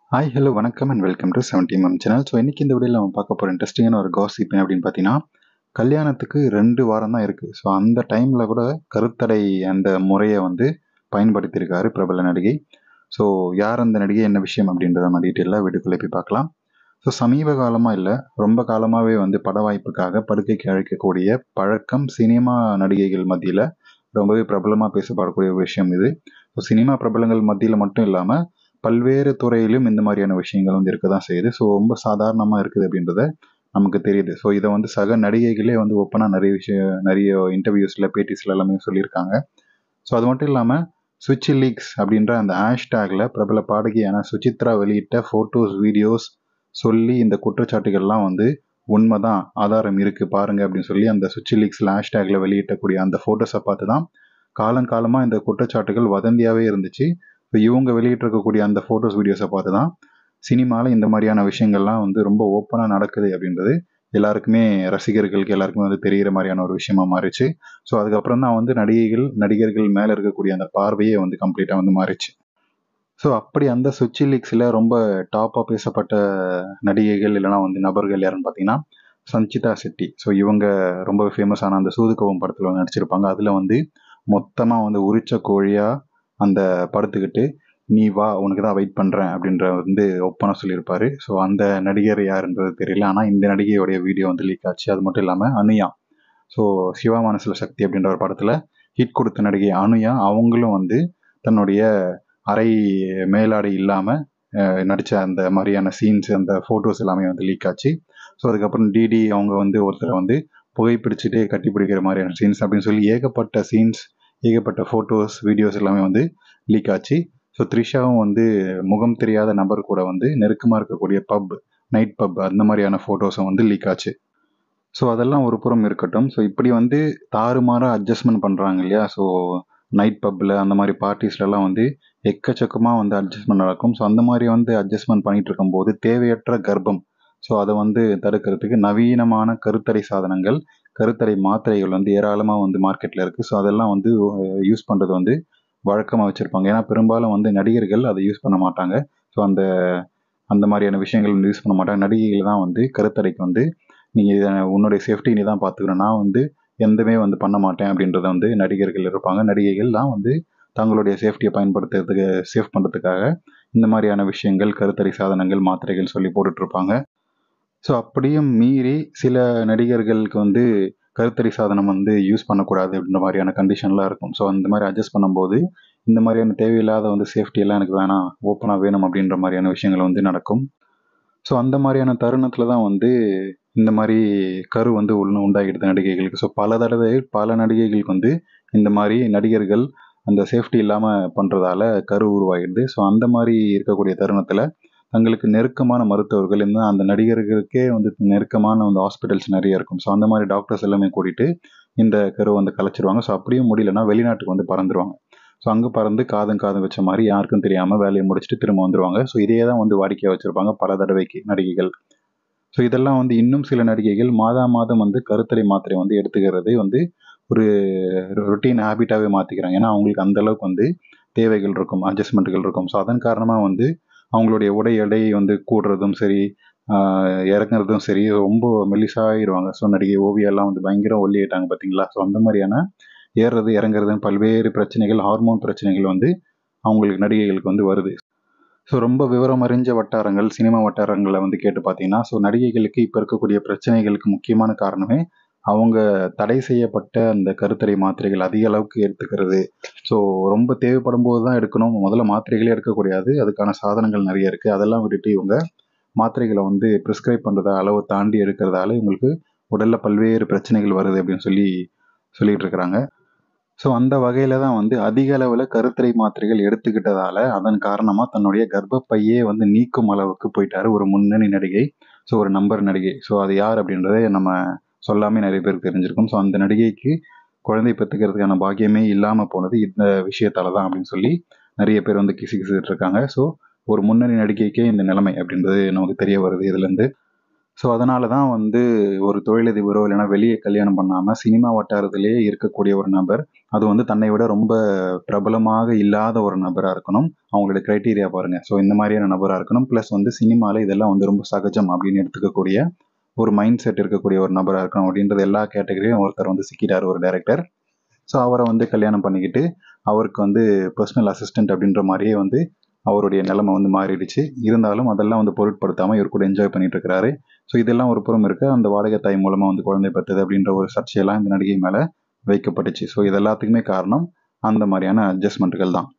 Hi hello வணக்கம் and welcome to 70mm channel. So இன்றைக்கி இந்த வீடியோவில் நம்ம பார்க்க போகிற இன்ட்ரெஸ்டிங்கான ஒரு காசிப் என்ன அப்படின்னு பார்த்தீங்கன்னா, கல்யாணத்துக்கு 2 வாரம் தான் இருக்குது. ஸோ அந்த டைமில் கூட கருத்தடை அந்த முறையை வந்து பயன்படுத்தியிருக்காரு பிரபல நடிகை. ஸோ யார் அந்த நடிகை, என்ன விஷயம் அப்படின்றத நம்ம டீட்டெயிலாக வீடியோக்குள்ளே போய் பார்க்கலாம். ஸோ சமீப காலமாக இல்லை, ரொம்ப காலமாகவே வந்து பட வாய்ப்புக்காக படுக்கைக்கு அழைக்கக்கூடிய பழக்கம் சினிமா நடிகைகள் மத்தியில் ரொம்பவே பிரபலமாக பேசப்படக்கூடிய ஒரு விஷயம் இது. ஸோ சினிமா பிரபலங்கள் மத்தியில் மட்டும் இல்லாமல் பல்வேறு துறையிலும் இந்த மாதிரியான விஷயங்கள் வந்து இருக்க தான் செய்யுது. ஸோ ரொம்ப சாதாரணமாக இருக்குது அப்படின்றத நமக்கு தெரியுது. ஸோ இதை வந்து சக நடிகைகளே வந்து ஓப்பனாக நிறைய இன்டர்வியூஸில் பேட்டிஸில் எல்லாமே சொல்லியிருக்காங்க. ஸோ அது மட்டும் இல்லாமல் ஸ்விட்ச் லீக்ஸ் அப்படின்ற அந்த ஹேஷ்டேக்கில் பிரபல பாடகியான சுசித்ரா வெளியிட்ட ஃபோட்டோஸ் வீடியோஸ் சொல்லி இந்த குற்றச்சாட்டுகள்லாம் வந்து உண்மைதான், ஆதாரம் இருக்குது பாருங்கள் அப்படின்னு சொல்லி அந்த ஸ்விட்ச் லீக்ஸில் ஹேஷ்டேக்கில் வெளியிட்டக்கூடிய அந்த ஃபோட்டோஸை பார்த்து தான் காலங்காலமாக இந்த குற்றச்சாட்டுகள் வதந்தியாகவே இருந்துச்சு. இப்போ இவங்க வெளியிட்டிருக்கக்கூடிய அந்த ஃபோட்டோஸ் வீடியோஸை பார்த்து தான் சினிமாவில் இந்த மாதிரியான விஷயங்கள்லாம் வந்து ரொம்ப ஓப்பனாக நடக்குது அப்படின்றது எல்லாருக்குமே, ரசிகர்களுக்கு எல்லாருக்குமே வந்து தெரிகிற மாதிரியான ஒரு விஷயமா மாறிச்சு. ஸோ அதுக்கப்புறம் தான் வந்து நடிகர்கள் மேலே இருக்கக்கூடிய அந்த பார்வையே வந்து கம்ப்ளீட்டாக வந்து மாறிச்சு. ஸோ அப்படி அந்த சுச்சி லீக்ஸில் ரொம்ப டாப்பாக பேசப்பட்ட நடிகைகள் இல்லைனா வந்து நபர்கள் யாருன்னு பார்த்தீங்கன்னா சஞ்சிதா செட்டி. ஸோ இவங்க ரொம்ப ஃபேமஸான அந்த சூதுகவும் படத்தில் வந்து நடிச்சிருப்பாங்க. அதில் வந்து மொத்தமாக வந்து உரிச்ச கோழியாக அந்த படுத்துக்கிட்டு நீ வா உனக்கு தான் வெயிட் பண்ணுறேன் அப்படின்ற வந்து ஒப்பனாக சொல்லியிருப்பாரு. ஸோ அந்த நடிகர் யாருன்றது தெரியல. ஆனால் இந்த நடிகையோடைய வீடியோ வந்து லீக் ஆச்சு. அது மட்டும் இல்லாமல் அனுயா, ஸோ சிவா மனசுல சக்தி அப்படின்ற ஒரு படத்தில் ஹிட் கொடுத்த நடிகை அனுயா, அவங்களும் வந்து தன்னுடைய அரை மேலாடை இல்லாமல் நடித்த அந்த மாதிரியான சீன்ஸ், அந்த ஃபோட்டோஸ் எல்லாமே வந்து லீக் ஆச்சு. ஸோ அதுக்கப்புறம் டிடி அவங்க வந்து ஒருத்தரை வந்து புகைப்பிடிச்சிட்டு கட்டி பிடிக்கிற மாதிரியான சீன்ஸ் அப்படின்னு சொல்லி ஏகப்பட்ட சீன்ஸ், ஏகப்பட்ட ஃபோட்டோஸ் வீடியோஸ் எல்லாமே வந்து லீக் ஆச்சு. ஸோ த்ரிஷாவும் வந்து முகம் தெரியாத நபர் கூட வந்து நெருக்கமாக இருக்கக்கூடிய நைட் பப் அந்த மாதிரியான ஃபோட்டோஸும் வந்து லீக் ஆச்சு. ஸோ அதெல்லாம் ஒரு புறம் இருக்கட்டும். ஸோ இப்படி வந்து தாறுமாறாக அட்ஜஸ்ட்மெண்ட் பண்ணுறாங்க இல்லையா? ஸோ நைட் பப்பில் அந்த மாதிரி பார்ட்டிஸ்லலாம் வந்து எக்கச்சக்கமாக வந்து அட்ஜஸ்ட்மெண்ட் நடக்கும். ஸோ அந்த மாதிரி வந்து அட்ஜஸ்ட்மெண்ட் பண்ணிகிட்டு இருக்கும்போது தேவையற்ற கர்ப்பம், ஸோ அதை வந்து தடுக்கிறதுக்கு நவீனமான கருத்தடை சாதனங்கள், கருத்தடை மாத்திரைகள் வந்து ஏராளமாக வந்து மார்க்கெட்டில் இருக்குது. ஸோ அதெல்லாம் வந்து யூஸ் பண்ணுறது வந்து வழக்கமாக வச்சுருப்பாங்க. ஏன்னா பெரும்பாலும் வந்து நடிகர்கள் அதை யூஸ் பண்ண மாட்டாங்க. ஸோ அந்த அந்த மாதிரியான விஷயங்கள் வந்து யூஸ் பண்ண மாட்டாங்க. நடிகைகள் தான் வந்து கருத்தடைக்கு வந்து நீங்கள் இதை உன்னுடைய சேஃப்டி நீ தான் பார்த்துக்கணும், நான் வந்து எந்தமே வந்து பண்ண மாட்டேன் அப்படின்றத வந்து நடிகர்கள் இருப்பாங்க. நடிகைகள் தான் வந்து தங்களுடைய சேஃப்டியை சேஃப் பண்ணுறதுக்காக இந்த மாதிரியான விஷயங்கள், கருத்தடை சாதனங்கள், மாத்திரைகள் சொல்லி போட்டுட்ருப்பாங்க. ஸோ அப்படியும் மீறி சில நடிகர்களுக்கு வந்து கருத்தடை சாதனம் வந்து யூஸ் பண்ணக்கூடாது அப்படின்ற மாதிரியான கண்டிஷன்லாம் இருக்கும். ஸோ அந்த மாதிரி அட்ஜஸ்ட் பண்ணும்போது இந்த மாதிரியான தேவையில்லாத வந்து சேஃப்டியெல்லாம் எனக்கு வேணாம், ஓப்பனாக வேணும் அப்படின்ற மாதிரியான விஷயங்கள் வந்து நடக்கும். ஸோ அந்த மாதிரியான தருணத்தில் தான் வந்து இந்த மாதிரி கரு வந்து உண்டாகிடுது நடிகைகளுக்கு. ஸோ பல தடவை பல நடிகைகளுக்கு வந்து இந்த மாதிரி நடிகர்கள் அந்த சேஃப்டி இல்லாமல் பண்ணுறதால கரு உருவாகிடுது. ஸோ அந்த மாதிரி இருக்கக்கூடிய தருணத்தில் தங்களுக்கு நெருக்கமான மருத்துவர்கள், இன்னும் அந்த நடிகர்களுக்கே வந்து நெருக்கமான வந்து ஹாஸ்பிட்டல்ஸ் நிறைய இருக்கும். ஸோ அந்த மாதிரி டாக்டர்ஸ் எல்லாமே கூட்டிகிட்டு இந்த கருவை வந்து கலைச்சிருவாங்க. ஸோ அப்படியும் முடியலன்னா வெளிநாட்டுக்கு வந்து பறந்துருவாங்க. ஸோ அங்கே பறந்து காதம் வச்ச மாதிரி யாருக்கும் தெரியாமல் வேலையை முடிச்சுட்டு திரும்ப வந்துடுவாங்க. ஸோ இதே தான் வந்து வாடிக்கையாக வச்சுருப்பாங்க பல தடவைக்கு நடிகைகள். ஸோ இதெல்லாம் வந்து இன்னும் சில நடிகைகள் மாதம் வந்து கருத்தடை மாத்திரை வந்து எடுத்துக்கிறதே வந்து ஒரு ரொட்டீன் ஹேபிட்டாகவே மாற்றிக்கிறாங்க. ஏன்னா அவங்களுக்கு அந்தளவுக்கு வந்து தேவைகள் இருக்கும், அட்ஜஸ்ட்மெண்ட்டுகள் இருக்கும். ஸோ அதன் காரணமாக வந்து அவங்களுடைய உடை எடை வந்து கூடுறதும் சரி, இறங்குறதும் சரி, ரொம்ப மெலிசாகிடுவாங்க. ஸோ நடிகை ஓவியாலாம் வந்து பயங்கர ஒல்லி ஆயிட்டாங்க பார்த்தீங்களா? ஸோ அந்த மாதிரியான ஏறுறது இறங்குறதுன்னு பல்வேறு பிரச்சனைகள், ஹார்மோன் பிரச்சனைகள் வந்து அவங்களுக்கு நடிகைகளுக்கு வந்து வருது. ஸோ ரொம்ப விவரம் அறிஞ்ச வட்டாரங்கள், சினிமா வட்டாரங்களில் வந்து கேட்டு பார்த்தீங்கன்னா, ஸோ நடிகைகளுக்கு இப்போ இருக்கக்கூடிய பிரச்சனைகளுக்கு முக்கியமான காரணமே அவங்க தடை செய்யப்பட்ட அந்த கருத்தடை மாத்திரைகள் அதிக அளவுக்கு எடுத்துக்கிறது. ஸோ ரொம்ப தேவைப்படும் போது தான் எடுக்கணும். முதல்ல மாத்திரைகளே எடுக்கக்கூடாது. அதுக்கான சாதனங்கள் நிறைய இருக்குது. அதெல்லாம் விட்டுட்டு இவங்க மாத்திரைகளை வந்து ப்ரிஸ்கிரைப் பண்ணுறத அளவை தாண்டி எடுக்கிறதால இவங்களுக்கு உடலில் பல்வேறு பிரச்சனைகள் வருது அப்படின்னு சொல்லிட்டு இருக்கிறாங்க. ஸோ அந்த வகையில் தான் வந்து அதிக அளவில் கருத்தடை மாத்திரைகள் எடுத்துக்கிட்டதால அதன் காரணமாக தன்னுடைய கர்ப்பப்பையே வந்து நீக்கும் அளவுக்கு போயிட்டாரு ஒரு முன்னணி நடிகை. ஸோ ஒரு நம்பர் நடிகை. ஸோ அது யார் அப்படின்றத நம்ம சொல்லாமே நிறைய பேருக்கு தெரிஞ்சிருக்கும். ஸோ அந்த நடிகைக்கு குழந்தை பெற்றுக்கிறதுக்கான பாக்கியமே இல்லாமல் போனது இந்த விஷயத்தால தான் அப்படின்னு சொல்லி நிறைய பேர் வந்து கிசுகிசுட்டு இருக்காங்க. ஸோ ஒரு முன்னணி நடிகைக்கே இந்த நிலைமை அப்படின்றது நமக்கு தெரிய வருது இதுலேருந்து. ஸோ அதனால தான் வந்து ஒரு தொழிலதிபரோ இல்லைன்னா வெளியே கல்யாணம் பண்ணாமல் சினிமா வட்டாரத்திலேயே இருக்கக்கூடிய ஒரு நபர், அது வந்து தன்னை விட ரொம்ப பிரபலமாக இல்லாத ஒரு நபராக இருக்கணும். அவங்களோட கிரைட்டீரியா பாருங்கள். ஸோ இந்த மாதிரியான நபராக இருக்கணும். ப்ளஸ் வந்து சினிமாவில் இதெல்லாம் வந்து ரொம்ப சகஜம் அப்படின்னு எடுத்துக்கக்கூடிய ஒரு மைண்ட் செட் இருக்கக்கூடிய ஒரு நபராக இருக்கணும் அப்படின்றது எல்லா கேட்டகரியும் ஒருத்தர் வந்து சிக்கிட்டார் ஒரு டைரக்டர். ஸோ அவரை வந்து கல்யாணம் பண்ணிக்கிட்டு அவருக்கு வந்து பர்சனல் அசிஸ்டன்ட் அப்படின்ற மாதிரியே வந்து அவருடைய நிலைமை வந்து மாறிடுச்சு. இருந்தாலும் அதெல்லாம் வந்து பொருட்படுத்தாமல் இவர் கூட என்ஜாய் பண்ணிட்டு இருக்கிறாரு. ஸோ இதெல்லாம் ஒரு புறம் இருக்க, அந்த வாடகை தாய் மூலமாக வந்து குழந்தை பெற்றது அப்படின்ற ஒரு சர்ச்சையெல்லாம் இந்த நடிகை மேலே வைக்கப்பட்டுச்சு. ஸோ இது எல்லாத்துக்குமே காரணம் அந்த மாதிரியான அட்ஜஸ்ட்மெண்ட்டுகள் தான்.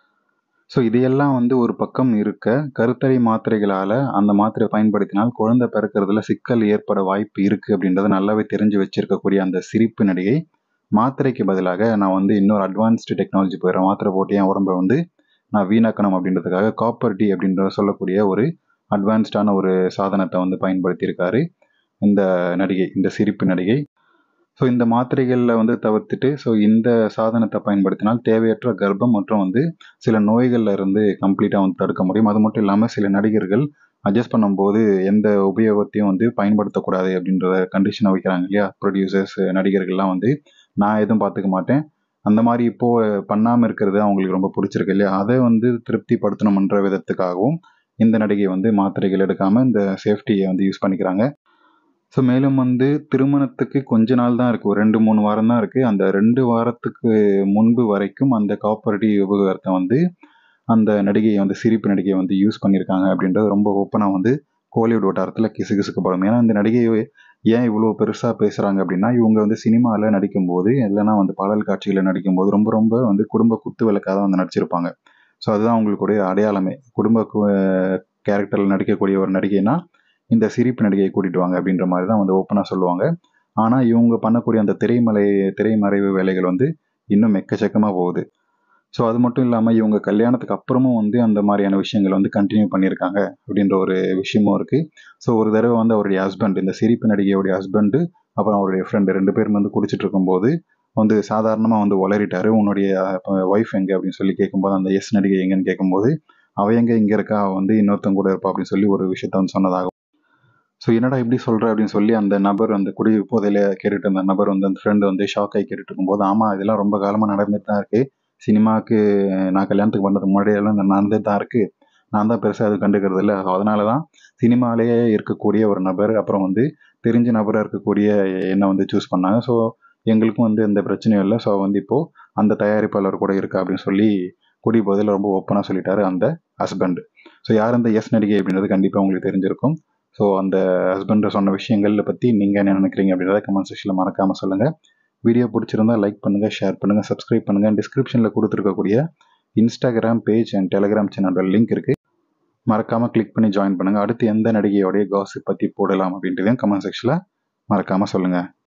ஸோ இதையெல்லாம் வந்து ஒரு பக்கம் இருக்க, கருத்தடை மாத்திரைகளால் அந்த மாத்திரை பயன்படுத்தினால் குழந்தை பிறக்கிறதுல சிக்கல் ஏற்பட வாய்ப்பு இருக்குது அப்படின்றத நல்லாவே தெரிஞ்சு வச்சிருக்கக்கூடிய அந்த சிரிப்பு நடிகை, மாத்திரைக்கு பதிலாக நான் வந்து இன்னொரு அட்வான்ஸ்டு டெக்னாலஜி போயிடுறேன், மாத்திரை போட்டு என் உடம்பை வந்து நான் வீணாக்கணும் அப்படின்றதுக்காக காப்பர் டி அப்படின்ற சொல்லக்கூடிய ஒரு அட்வான்ஸ்டான ஒரு சாதனத்தை வந்து பயன்படுத்தியிருக்காரு இந்த நடிகை, இந்த சிரிப்பு நடிகை. ஸோ இந்த மாத்திரைகளில் வந்து தவிர்த்துட்டு ஸோ இந்த சாதனத்தை பயன்படுத்தினால் தேவையற்ற கர்ப்பம் மற்றும் வந்து சில நோய்களில் இருந்து கம்ப்ளீட்டாக வந்து தடுக்க முடியும். அது மட்டும் இல்லாமல் சில நடிகர்கள் அட்ஜஸ்ட் பண்ணும்போது எந்த உபயோகத்தையும் வந்து பயன்படுத்தக்கூடாது அப்படின்ற கண்டிஷனை வைக்கிறாங்க இல்லையா, ப்ரொடியூசர்ஸ் நடிகர்கள்லாம் வந்து நான் எதுவும் பார்த்துக்க மாட்டேன், அந்த மாதிரி இப்போது பண்ணாமல் இருக்கிறது அவங்களுக்கு ரொம்ப பிடிச்சிருக்கு இல்லையா, அதை வந்து திருப்திப்படுத்தணுன்ற விதத்துக்காகவும் இந்த நடிகை வந்து மாத்திரைகள் எடுக்காமல் இந்த சேஃப்டியை வந்து யூஸ் பண்ணிக்கிறாங்க. ஸோ மேலும் வந்து திருமணத்துக்கு கொஞ்ச நாள் தான் இருக்குது, ஒரு 2-3 வாரம் தான் இருக்குது. அந்த 2 வாரத்துக்கு முன்பு வரைக்கும் அந்த காப்பர் டி உபகரணத்தை வந்து அந்த நடிகை வந்து சிரிப்பு நடிகை வந்து யூஸ் பண்ணியிருக்காங்க அப்படின்றது ரொம்ப ஓப்பனாக வந்து கோலிவுட் வட்டாரத்தில் கிசுகிசுக்கப்படும். ஏன்னா இந்த நடிகை ஏன் இவ்வளோ பெருசாக பேசுகிறாங்க அப்படின்னா, இவங்க வந்து சினிமாவில் நடிக்கும்போது இல்லைன்னா வந்து பாடல் காட்சிகளில் நடிக்கும்போது ரொம்ப ரொம்ப வந்து குடும்ப குத்து விளக்காக தான் வந்து நடிச்சிருப்பாங்க. ஸோ அதுதான் அவங்களுடைய அடையாளமே. குடும்ப கேரக்டரில் நடிக்கக்கூடிய ஒரு நடிகைனா இந்த சிரிப்பு நடிகையை கூட்டிட்டு வாங்க அப்படின்ற மாதிரி தான் வந்து ஓப்பனாக சொல்லுவாங்க. ஆனால் இவங்க பண்ணக்கூடிய அந்த திரைமறைவு வேலைகள் வந்து இன்னும் எக்கச்சக்கமாக போகுது. ஸோ அது மட்டும் இல்லாமல் இவங்க கல்யாணத்துக்கு அப்புறமும் வந்து அந்த மாதிரியான விஷயங்கள் வந்து கண்டினியூ பண்ணியிருக்காங்க அப்படின்ற ஒரு விஷயமும் இருக்குது. ஸோ ஒரு தடவை வந்து அவருடைய ஹஸ்பண்ட், இந்த சிரிப்பு நடிகையோடைய ஹஸ்பண்டு அப்புறம் அவருடைய ஃப்ரெண்டு 2 பேரும் வந்து குடிச்சிட்டு இருக்கும்போது வந்து சாதாரணமாக வந்து உளறிட்டாரு, உன்னுடைய ஒய்ஃப் எங்கே அப்படின்னு சொல்லி கேட்கும்போது, அந்த எஸ் நடிகை எங்கன்னு கேட்கும்போது, அவ எங்கே இங்கே இருக்கா, வந்து இன்னொருத்தங்க கூட இருப்பா அப்படின்னு சொல்லி ஒரு விஷயத்த வந்து சொன்னதாகும். ஸோ என்னடா இப்படி சொல்கிற அப்படின்னு சொல்லி அந்த நபர், அந்த குடி போதையில் கேட்டுட்டு இருந்த நபர் வந்து அந்த ஃப்ரெண்டு வந்து ஷாக் ஆகி கேட்டுட்டு இருக்கும்போது, ஆமாம் இதெல்லாம் ரொம்ப காலமாக நடந்துட்டு தான் இருக்குது, சினிமாவுக்கு நான் கல்யாணத்துக்கு பண்ணுறதுக்கு முன்னாடியெல்லாம் நடந்துட்டு தான் இருக்குது, நான் தான் பெருசாக அது கண்டுக்கிறது இல்லை, அதனால தான் சினிமாலேயே இருக்கக்கூடிய ஒரு நபர் அப்புறம் வந்து தெரிஞ்ச நபராக இருக்கக்கூடிய என்னை வந்து சூஸ் பண்ணாங்க. ஸோ எங்களுக்கும் வந்து எந்த பிரச்சனையும் இல்லை. ஸோ வந்து இப்போது அந்த தயாரிப்பாளர் கூட இருக்கா அப்படின்னு சொல்லி குடி போதையில் ரொம்ப ஓப்பனாக சொல்லிட்டாரு அந்த ஹஸ்பண்டு. ஸோ யார் அந்த எஸ் நடிகை அப்படின்றது கண்டிப்பாக உங்களுக்கு தெரிஞ்சிருக்கும். ஸோ அந்த ஹஸ்பண்ட் சொன்ன விஷயங்களை பற்றி நீங்கள் என்ன நினைக்கிறீங்க அப்படின்றத கமெண்ட் செக்ஷனில் மறக்காமல் சொல்லுங்கள். வீடியோ பிடிச்சிருந்தா லைக் பண்ணுங்கள், ஷேர் பண்ணுங்கள், சப்ஸ்கிரைப் பண்ணுங்கள். டிஸ்கிரிப்ஷனில் கொடுத்துருக்கக்கூடிய இன்ஸ்டாகிராம் பேஜ் அண்ட் டெலிகிராம் சேனலோட லிங்க் இருக்குது, மறக்காமல் கிளிக் பண்ணி ஜாயின் பண்ணுங்கள். அடுத்து எந்த நடிகையோடைய காசிப் பற்றி போடலாம் அப்படின்றதையும் கமெண்ட் செக்ஷனில் மறக்காமல் சொல்லுங்கள்.